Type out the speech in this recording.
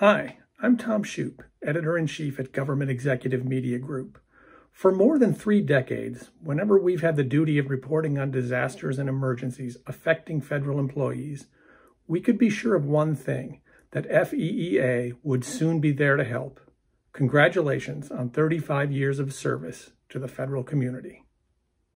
Hi, I'm Tom Shoup, Editor-in-Chief at Government Executive Media Group. For more than 3 decades, whenever we've had the duty of reporting on disasters and emergencies affecting federal employees, we could be sure of one thing, that FEEA would soon be there to help. Congratulations on 35 years of service to the federal community.